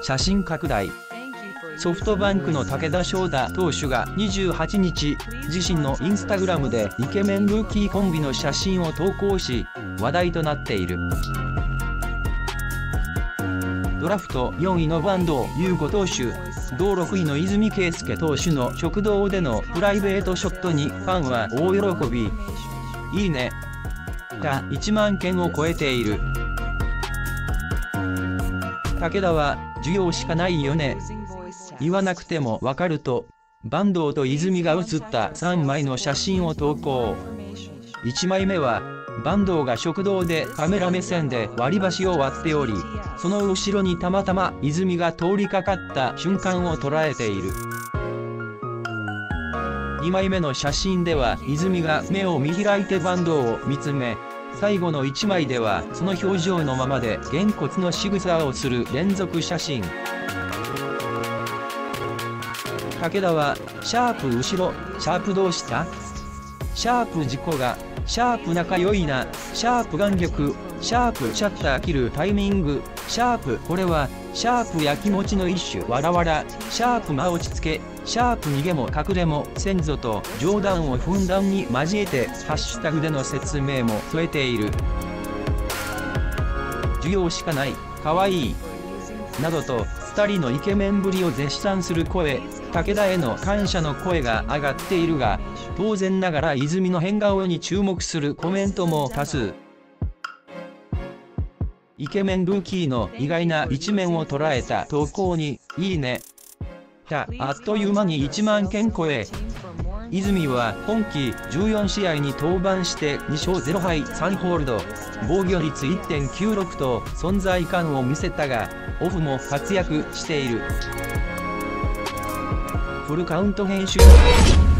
写真拡大。ソフトバンクの武田翔太投手が28日、自身のインスタグラムでイケメンルーキーコンビの写真を投稿し、話題となっている。ドラフト4位の坂東悠吾投手、同6位の泉圭介投手の食堂でのプライベートショットにファンは大喜び。いいねが1万件を超えている。武田は需要しかないよね。言わなくてもわかると、坂東と泉が写った3枚の写真を投稿。1枚目は、坂東が食堂でカメラ目線で割り箸を割っており、その後ろにたまたま泉が通りかかった瞬間を捉えている。2枚目の写真では泉が目を見開いて坂東を見つめ、最後の1枚ではその表情のままでげんこつの仕草をする連続写真。武田はシャープ後ろ、シャープどうした？シャープ事故が、シャープ仲良いな、シャープ眼力、シャープシャッター切るタイミング、シャープこれは、シャープやきもちの一種わらわら、シャープ間落ち着け、シャープ逃げも隠れも先祖と冗談をふんだんに交えてハッシュタグでの説明も添えている。需要しかない、かわいい。などと2人のイケメンぶりを絶賛する声、武田への感謝の声が上がっているが、当然ながら泉の変顔に注目するコメントも多数。イケメンルーキーの意外な一面を捉えた投稿に、いいね。あっという間に1万件超え。泉は今季14試合に登板して2勝0敗3ホールド、防御率 1.96 と存在感を見せたが、オフも活躍している。フルカウント編集。